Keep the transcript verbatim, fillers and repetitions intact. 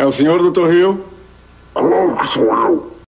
É o senhor, doutor Rio? Alô, que sou eu.